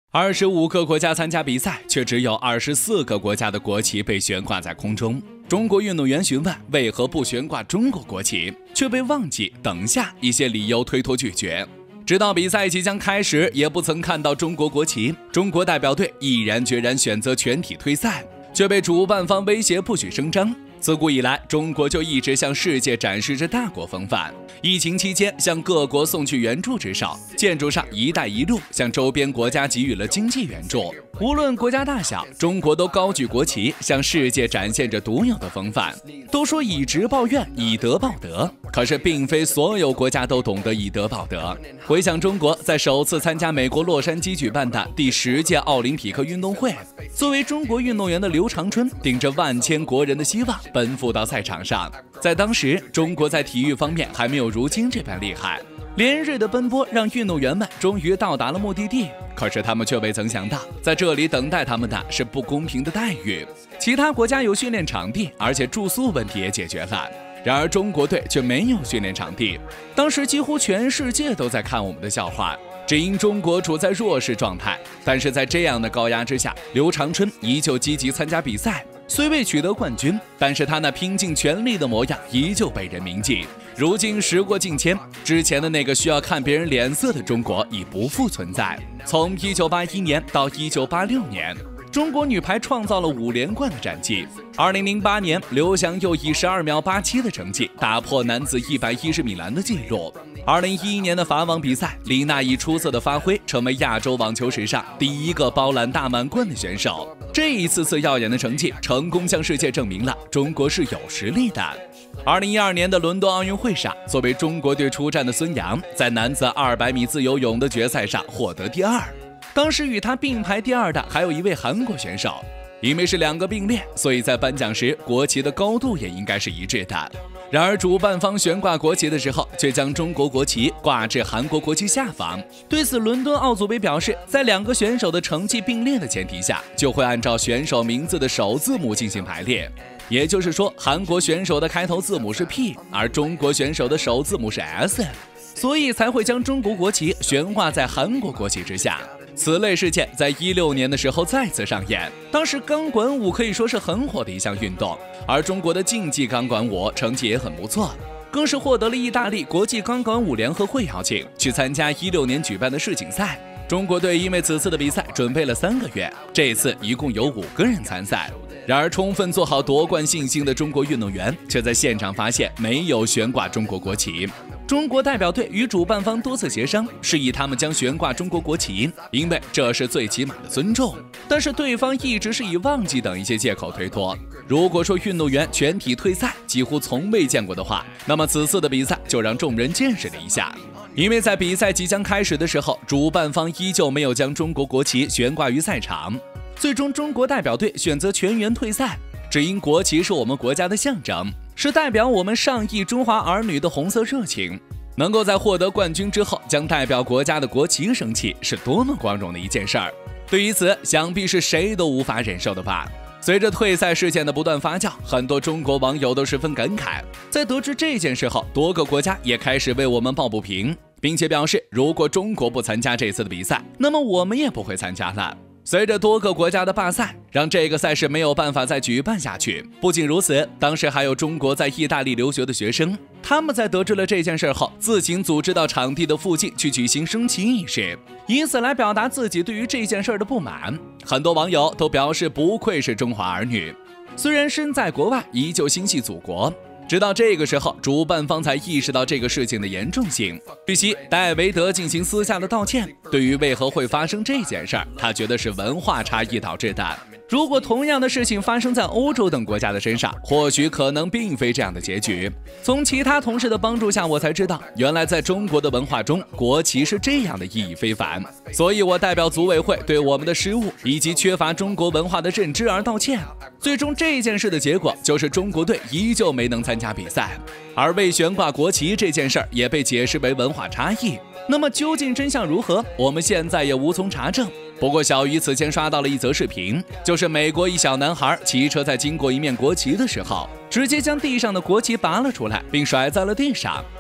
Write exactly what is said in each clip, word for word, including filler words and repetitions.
二十五个国家参加比赛，却只有二十四个国家的国旗被悬挂在空中。中国运动员询问为何不悬挂中国国旗，却被忘记等下一些理由推脱拒绝。直到比赛即将开始，也不曾看到中国国旗。中国代表队毅然决然选择全体退赛，却被主办方威胁不许声张。自古以来，中国就一直向世界展示着大国风范。疫情期间，向各国送去援助之手；建筑上“一带一路”向周边国家给予了经济援助。无论国家大小，中国都高举国旗，向世界展现着独有的风范。都说以直报怨，以德报德，可是并非所有国家都懂得以德报德。回想中国在首次参加美国洛杉矶举办的第十届奥林匹克运动会，作为中国运动员的刘长春，顶着万千国人的希望，奔赴到赛场上。在当时，中国在体育方面还没有如今这般厉害。连日的奔波让运动员们终于到达了目的地，可是他们却未曾想到，在这里等待他们的是不公平的待遇。其他国家有训练场地，而且住宿问题也解决了，然而中国队却没有训练场地。当时几乎全世界都在看我们的笑话，只因中国处在弱势状态。但是在这样的高压之下，刘长春依旧积极参加比赛。虽未取得冠军，但是他那拼尽全力的模样依旧被人铭记。如今时过境迁，之前的那个需要看别人脸色的中国已不复存在。从一九八一年到一九八六年，中国女排创造了五连冠的战绩。二零零八年，刘翔又以十二秒八七的成绩打破男子一百一十米栏的纪录。二零一一年的法网比赛，李娜以出色的发挥，成为亚洲网球史上第一个包揽大满贯的选手。这一次次耀眼的成绩，成功向世界证明了中国是有实力的。二零一二年的伦敦奥运会上，作为中国队出战的孙杨，在男子二百米自由泳的决赛上获得第二。当时与他并排第二的还有一位韩国选手，因为是两个并列，所以在颁奖时国旗的高度也应该是一致的。然而主办方悬挂国旗的时候，却将中国国旗挂至韩国国旗下方。对此，伦敦奥组委表示，在两个选手的成绩并列的前提下，就会按照选手名字的首字母进行排列。也就是说，韩国选手的开头字母是 P， 而中国选手的首字母是 S， 所以才会将中国国旗悬挂在韩国国旗之下。此类事件在一六年的时候再次上演，当时钢管舞可以说是很火的一项运动，而中国的竞技钢管舞成绩也很不错，更是获得了意大利国际钢管舞联合会邀请去参加一六年举办的世锦赛。中国队因为此次的比赛准备了三个月，这次一共有五个人参赛。然而充分做好夺冠信心的中国运动员却在现场发现没有悬挂中国国旗。中国代表队与主办方多次协商，示意他们将悬挂中国国旗，因为这是最起码的尊重。但是对方一直是以忘记等一些借口推脱。如果说运动员全体退赛几乎从未见过的话，那么此次的比赛就让众人见识了一下。因为在比赛即将开始的时候，主办方依旧没有将中国国旗悬挂于赛场。最终中国代表队选择全员退赛，只因国旗是我们国家的象征，是代表我们上亿中华儿女的红色热情。能够在获得冠军之后将代表国家的国旗升起，是多么光荣的一件事儿。对于此，想必是谁都无法忍受的吧。随着退赛事件的不断发酵，很多中国网友都十分感慨。在得知这件事后，多个国家也开始为我们抱不平，并且表示如果中国不参加这次的比赛，那么我们也不会参加了。随着多个国家的罢赛，让这个赛事没有办法再举办下去。不仅如此，当时还有中国在意大利留学的学生，他们在得知了这件事后，自行组织到场地的附近去举行升旗仪式，以此来表达自己对于这件事的不满。很多网友都表示不愧是中华儿女，虽然身在国外，依旧心系祖国。直到这个时候，主办方才意识到这个事情的严重性。据悉，戴维德进行私下的道歉，对于为何会发生这件事儿，他觉得是文化差异导致的。如果同样的事情发生在欧洲等国家的身上，或许可能并非这样的结局。从其他同事的帮助下，我才知道，原来在中国的文化中，国旗是这样的意义非凡。所以我代表组委会对我们的失误以及缺乏中国文化的认知而道歉。最终这件事的结果就是中国队依旧没能参加比赛，而未悬挂国旗这件事儿也被解释为文化差异。那么究竟真相如何，我们现在也无从查证。不过小鱼此前刷到了一则视频，就是美国一小男孩骑车在经过一面国旗的时候，直接将地上的国旗拔了出来，并甩在了地上。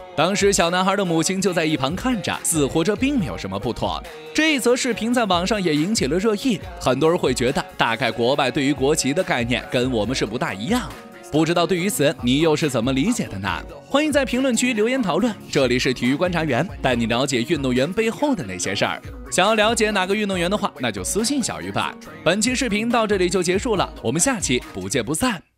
当时小男孩的母亲就在一旁看着，似乎这并没有什么不妥。这一则视频在网上也引起了热议，很多人会觉得大概国外对于国旗的概念跟我们是不大一样。不知道对于此你又是怎么理解的呢？欢迎在评论区留言讨论。这里是体育观察员，带你了解运动员背后的那些事儿。想要了解哪个运动员的话，那就私信小鱼吧。本期视频到这里就结束了，我们下期不见不散。